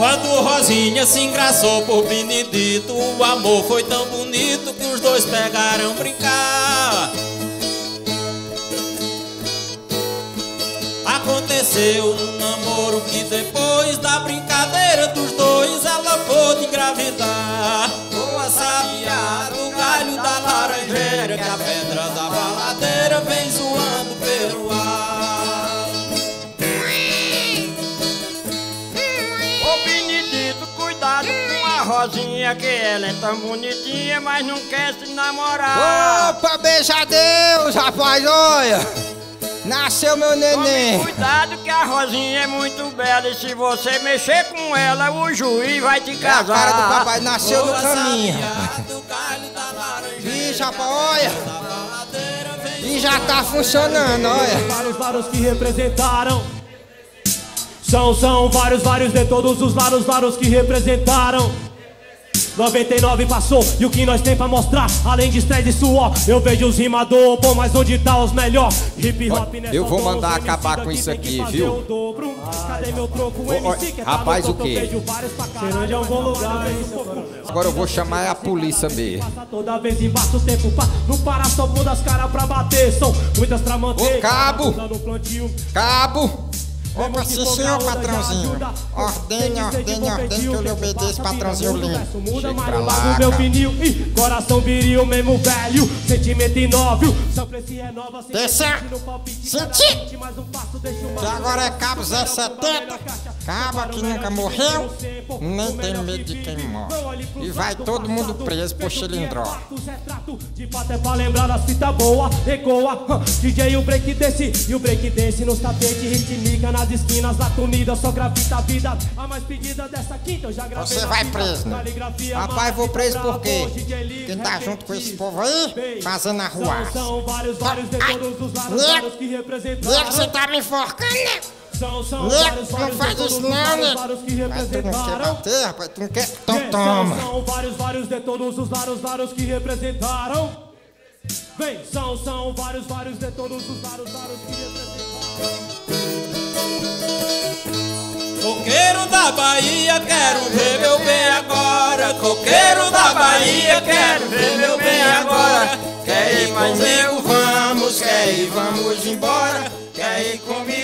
Quando Rosinha se engraçou por Benedito, o amor foi tão bonito que os dois pegaram brincar. Aconteceu um namoro que depois da brincadeira dos dois ela pôde engravidar. Com a sabiá do galho da laranjeira, que a pedra da baladeira vem zoando pelo ar. Ô Benedito, cuidado com a Rosinha, que ela é tão bonitinha, mas não quer se namorar. Opa, beija Deus, rapaz, olha! Nasceu meu neném! Tome cuidado que a Rosinha é muito bela, e se você mexer com ela, o juiz vai te casar. A cara do papai nasceu no caminho. Ih, rapaz, olha! E já tá funcionando, olha! Vários que representaram. São vários de todos os lados que representaram. 99 passou, e o que nós tem pra mostrar? Além de estresse e suor, eu vejo os rimador. Pô, mas onde tá os melhor? Hip hop nessa. Eu vou mandar acabar com isso aqui, viu? Cadê meu troco? Rapaz, o quê? Ceilândia é um bom lugar, hein? Agora eu vou chamar a polícia mesmo. Toda vez embaixo o tempo não para, só pôr das caras pra bater. São muitas tramanteiras. Ô, cabo! Cabo! Opa, sim, senhor patrãozinho. Ordene que eu lhe obedeço, patrãozinho lindo. Muda mais o bago, meu vinil. Coração viril, mesmo velho. Sentimento inóvel. Sample renova. Desce! Senti! Que agora é cabo Zé 70. Cabo que nunca morreu, nem tem medo de quem morre. E vai todo mundo preso por chilindró. De fato é pra lembrar das fitas boas. Ecoa, DJ o break desse. E o break desse nos tapetes ritmica nas esquinas. Lata unida, só gravita a vida. A mais pedida dessa quinta eu já gravei. Você vai preso, né? Rapaz, vou preso por quê? Quem tá junto com esse povo aí, fazendo a rua. São vários de todos os lados que representaram. Nego, você tá me enforcando, nego? Nego, não faz isso não, nego. Mas tu não quer bater, rapaz, tu não quer? Então toma. São vários de todos os lados que representaram. Vem, são vários de todos os lados que representaram. Coqueiro da Bahia, quero ver meu bem agora. Coqueiro da Bahia, quero ver meu bem agora. Quer ir comigo, vamos, quer ir, vamos embora. Quer ir comigo.